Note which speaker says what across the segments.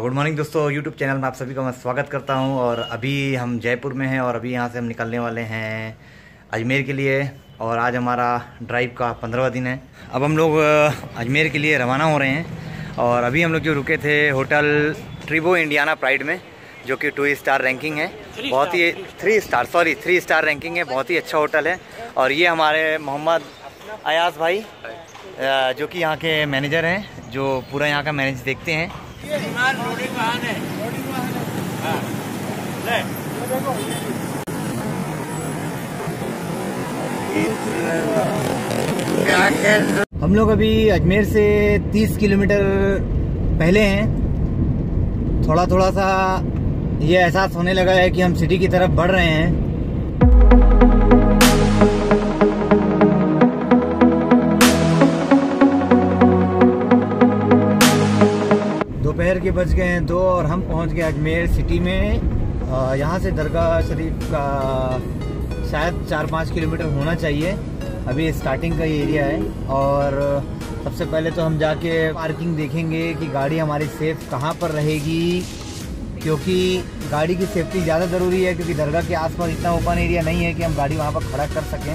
Speaker 1: Good morning दोस्तों, YouTube channel में आप सभी का मैं स्वागत करता हूं। और अभी हम जयपुर में हैं और अभी यहां से हम निकलने वाले हैं अजमेर के लिए। और आज हमारा ड्राइव का 15वां दिन है। अब हम लोग अजमेर के लिए रवाना हो रहे हैं। और अभी हम लोग जो रुके थे होटल ट्रिबो इंडियाना प्राइड में, जो कि 2 स्टार रैंकिंग है, बहुत ही 3 स्टार रैंकिंग है, बहुत ही अच्छा होटल है। और ये हमारे मोहम्मद अयाज भाई जो कि यहाँ के मैनेजर हैं, जो पूरा यहाँ का मैनेज देखते हैं। हम लोग अभी अजमेर से 30 किलोमीटर पहले हैं। थोड़ा थोड़ा सा ये एहसास होने लगा है कि हम सिटी की तरफ बढ़ रहे हैं। दोपहर के बज गए हैं 2 और हम पहुंच गए अजमेर सिटी में। यहाँ से दरगाह शरीफ का शायद 4-5 किलोमीटर होना चाहिए। अभी स्टार्टिंग का ये एरिया है। और सबसे पहले तो हम जाके पार्किंग देखेंगे कि गाड़ी हमारी सेफ कहाँ पर रहेगी, क्योंकि गाड़ी की सेफ्टी ज़्यादा ज़रूरी है, क्योंकि दरगाह के आसपास इतना ओपन एरिया नहीं है कि हम गाड़ी वहाँ पर खड़ा कर सकें।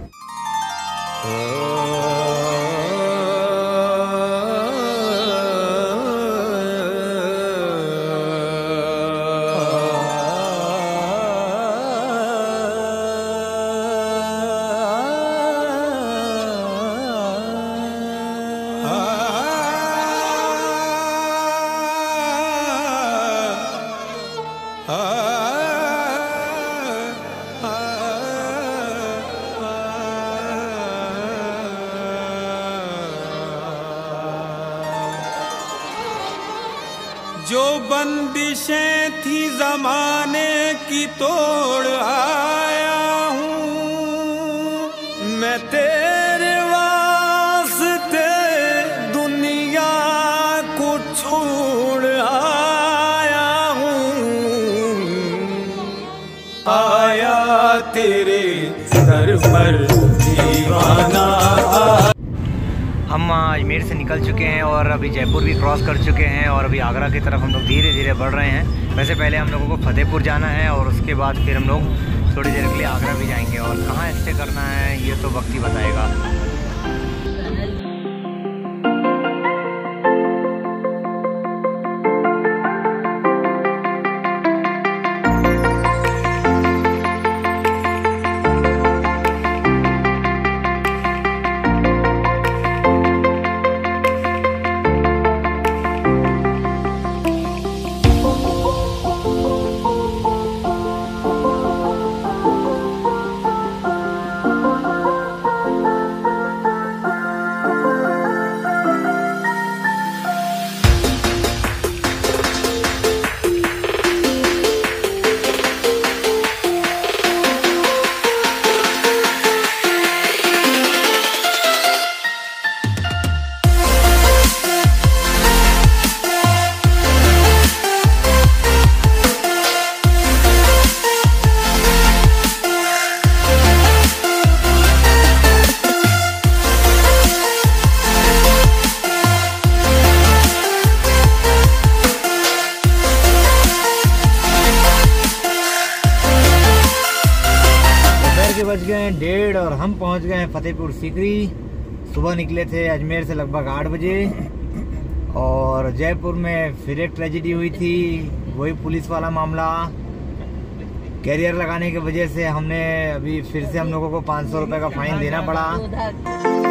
Speaker 2: जो बंदिशें थी जमाने की तोड़ आया हूँ मैं, तेरे वास्ते दुनिया को छोड़ आया हूँ। आया तेरे सर पर दीवाना।
Speaker 1: हम अजमेर से निकल चुके हैं और अभी जयपुर भी क्रॉस कर चुके हैं और अभी आगरा की तरफ हम लोग धीरे धीरे बढ़ रहे हैं। वैसे पहले हम लोगों को फतेहपुर जाना है और उसके बाद फिर हम लोग थोड़ी देर के लिए आगरा भी जाएंगे। और कहाँ स्टे करना है ये तो वक्त ही बताएगा। बज गए हैं 1:30 और हम पहुंच गए हैं फतेहपुर सीकरी। सुबह निकले थे अजमेर से लगभग 8 बजे। और जयपुर में फिर एक ट्रेजेडी हुई थी, वही पुलिस वाला मामला। कैरियर लगाने की वजह से हमने अभी फिर से हम लोगों को 500 रुपये का फाइन देना पड़ा।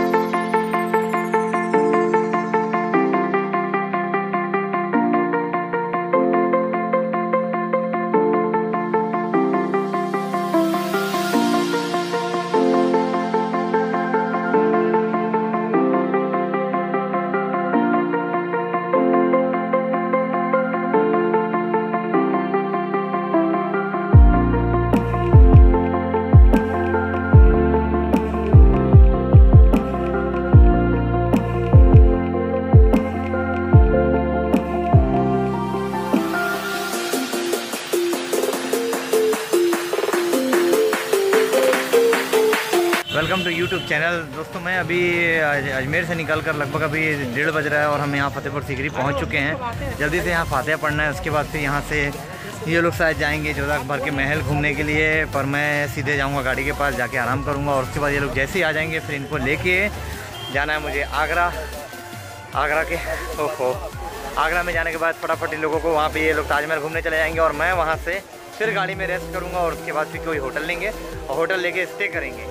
Speaker 1: YouTube channel. दोस्तों मैं अभी अजमेर से निकल कर लगभग अभी 1:30 बज रहा है और हम यहाँ फतेहपुर सीकरी पहुँच चुके हैं। जल्दी से यहाँ फातिहा पढ़ना है, उसके बाद फिर यहाँ से ये लोग शायद जाएंगे जोधा अकबर के महल घूमने के लिए, पर मैं सीधे जाऊँगा गाड़ी के पास, जाके आराम करूँगा और उसके बाद ये लोग जैसे ही आ जाएंगे फिर इनको लेके जाना है मुझे आगरा। आगरा में जाने के बाद फटाफट इन लोगों को वहाँ पे ये लोग ताजमहल घूमने चले जाएंगे और मैं वहाँ से फिर गाड़ी में रेस्ट करूँगा और उसके बाद फिर कोई होटल लेंगे और होटल लेके स्टे करेंगे।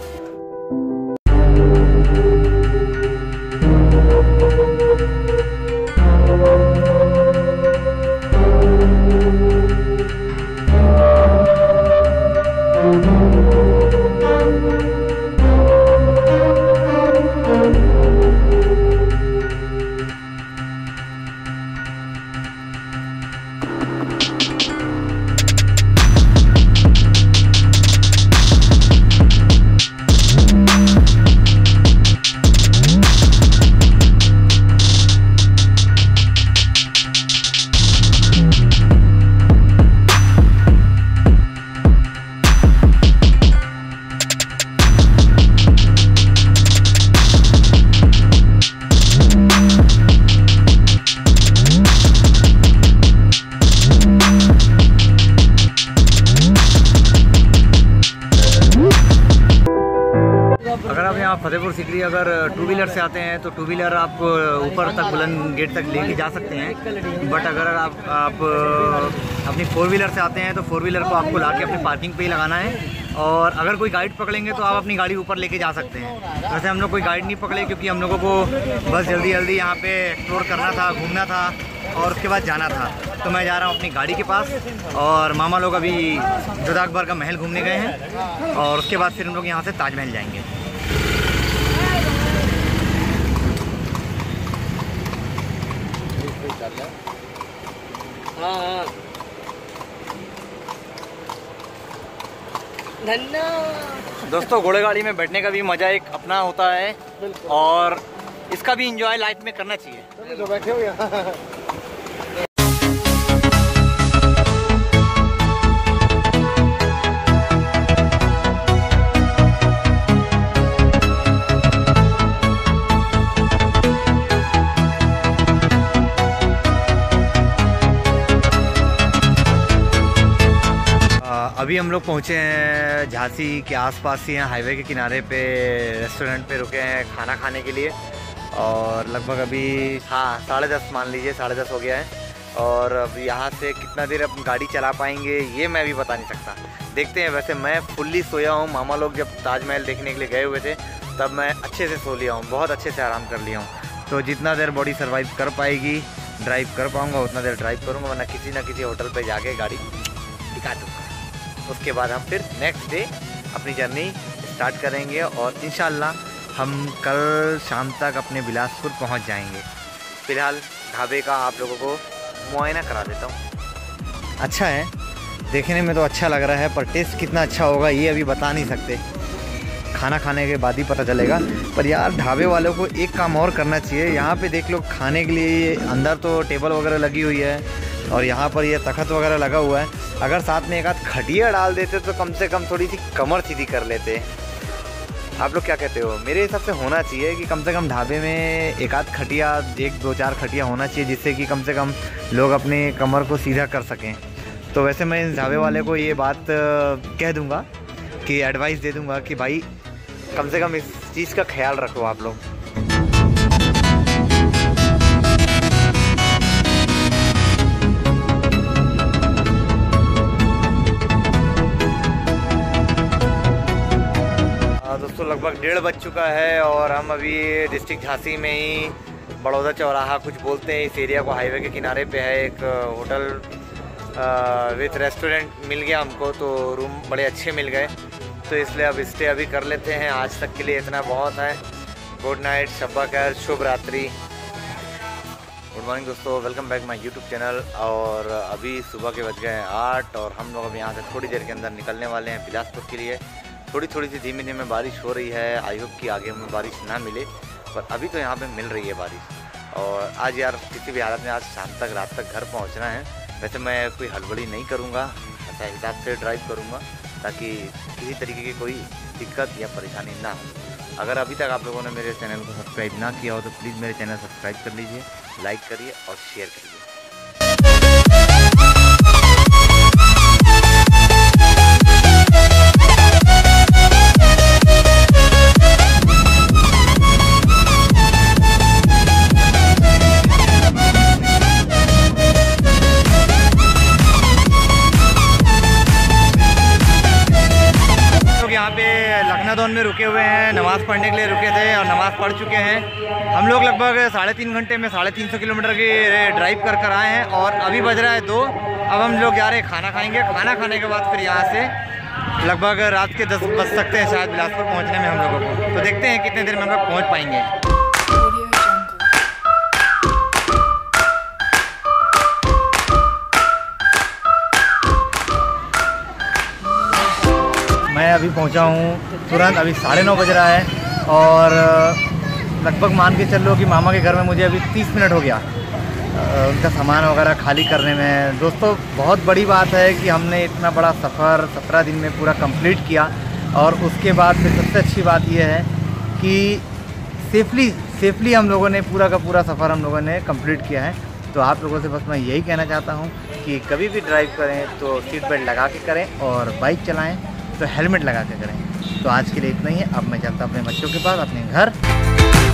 Speaker 1: अगर आप यहाँ फतेहपुर सीकरी अगर 2 व्हीलर से आते हैं तो 2 व्हीलर आप ऊपर तक बुलंद गेट तक लेके जा सकते हैं, बट अगर आप अपनी 4 व्हीलर से आते हैं तो 4 व्हीलर को आपको लाके अपनी पार्किंग पे ही लगाना है। और अगर कोई गाइड पकड़ेंगे तो आप अपनी गाड़ी ऊपर लेके जा सकते हैं। वैसे हम लोग कोई गाइड नहीं पकड़े क्योंकि हम लोगों को बस जल्दी यहाँ पे एक्सप्लोर करना था, घूमना था और उसके बाद जाना था। तो मैं जा रहा हूँ अपनी गाड़ी के पास और मामा लोग अभी जोधा अकबर का महल घूमने गए हैं और उसके बाद फिर हम लोग यहाँ से ताजमहल जाएंगे।
Speaker 3: हाँ धन्यवाद।
Speaker 1: दोस्तों घोड़े गाड़ी में बैठने का भी मज़ा एक अपना होता है और इसका भी एंजॉय लाइफ में करना चाहिए।
Speaker 3: जो बैठे हो
Speaker 1: अभी हम लोग पहुँचे हैं झांसी के आसपास ही, यहाँ हाईवे के किनारे पे रेस्टोरेंट पे रुके हैं खाना खाने के लिए और लगभग अभी 10:30 मान लीजिए 10:30 हो गया है। और अब यहाँ से कितना देर अपनी गाड़ी चला पाएंगे ये मैं भी बता नहीं सकता, देखते हैं। वैसे मैं फुल्ली सोया हूँ, मामा लोग जब ताजमहल देखने के लिए गए हुए थे तब मैं अच्छे से सो लिया हूँ, बहुत अच्छे से आराम कर लिया हूँ। तो जितना देर बॉडी सर्वाइव कर पाएगी, ड्राइव कर पाऊँगा उतना देर ड्राइव करूँगा, वरना किसी ना किसी होटल पर जाके गाड़ी टिका दूँगा। उसके बाद हम फिर नेक्स्ट डे अपनी जर्नी स्टार्ट करेंगे और इंशाल्लाह हम कल शाम तक अपने बिलासपुर पहुंच जाएंगे। फ़िलहाल ढाबे का आप लोगों को मुआयना करा देता हूं। अच्छा है, देखने में तो अच्छा लग रहा है पर टेस्ट कितना अच्छा होगा ये अभी बता नहीं सकते, खाना खाने के बाद ही पता चलेगा। पर यार ढाबे वालों को एक काम और करना चाहिए, यहाँ पे देख लो खाने के लिए अंदर तो टेबल वगैरह लगी हुई है और यहाँ पर ये तख्त वगैरह लगा हुआ है, अगर साथ में एक आध खटिया डाल देते तो कम से कम थोड़ी सी कमर सीधी कर लेते। आप लोग क्या कहते हो? मेरे हिसाब से होना चाहिए कि कम से कम ढाबे में एक आध खटिया, 1-2-4 खटिया होना चाहिए जिससे कि कम से कम लोग अपने कमर को सीधा कर सकें। तो वैसे मैं इस ढाबे वाले को ये बात कह दूँगा कि एडवाइस दे दूँगा कि भाई कम से कम इस चीज़ का ख्याल रखो आप लोग। दोस्तों लगभग 1:30 बज चुका है और हम अभी डिस्ट्रिक्ट झांसी में ही बड़ौदा चौराहा कुछ बोलते हैं इस एरिया को, हाईवे के किनारे पे है। एक होटल विथ रेस्टोरेंट मिल गया हमको, तो रूम बड़े अच्छे मिल गए, तो इसलिए अब स्टे अभी कर लेते हैं। आज तक के लिए इतना बहुत है। गुड नाइट, शब्बा खैर, शुभ रात्रि। गुड मॉर्निंग दोस्तों, welcome back my YouTube channel. और अभी सुबह के बज गए 8 और हम लोग अब यहाँ से थोड़ी देर के अंदर निकलने वाले हैं बिलासपुर के लिए। थोड़ी सी धीमे धीमे बारिश हो रही है, आई होप कि आगे हमें बारिश ना मिले, पर अभी तो यहाँ पे मिल रही है बारिश। और आज यार किसी भी हालत में आज शाम तक रात तक घर पहुँचना है। वैसे मैं कोई हड़बड़ी नहीं करूँगा, अच्छा हिसाब से ड्राइव करूँगा ताकि किसी तरीके की कोई दिक्कत या परेशानी ना हो। अगर अभी तक आप लोगों ने मेरे चैनल को सब्सक्राइब ना किया हो तो प्लीज़ मेरे चैनल सब्सक्राइब कर लीजिए, लाइक करिए और शेयर करिए। यहाँ पे लखनादौन में रुके हुए हैं, नमाज़ पढ़ने के लिए रुके थे और नमाज़ पढ़ चुके हैं। हम लोग लगभग 3.5 घंटे में 350 किलोमीटर की ड्राइव कर आए हैं और अभी बज रहा है 2। अब हम लोग जा रहे हैं खाना खाएंगे। खाना खाने के बाद फिर यहाँ से लगभग रात के 10 बज सकते हैं शायद बिलासपुर पहुँचने में हम लोगों को। तो देखते हैं कितने देर में हम लोग पहुँच पाएंगे। मैं अभी पहुंचा हूं तुरंत, अभी 9:30 बज रहा है और लगभग मान के चल लो कि मामा के घर में मुझे अभी 30 मिनट हो गया उनका सामान वगैरह खाली करने में। दोस्तों बहुत बड़ी बात है कि हमने इतना बड़ा सफ़र 17 दिन में पूरा कंप्लीट किया और उसके बाद फिर सबसे अच्छी बात यह है कि सेफली हम लोगों ने पूरा का पूरा सफ़र हम लोगों ने कंप्लीट किया है। तो आप लोगों से बस मैं यही कहना चाहता हूँ कि कभी भी ड्राइव करें तो सीट बेल्ट लगा के करें और बाइक चलाएँ तो हेलमेट लगा के करें। तो आज के लिए इतना ही है। अब मैं चलता हूँ अपने बच्चों के पास, अपने घर।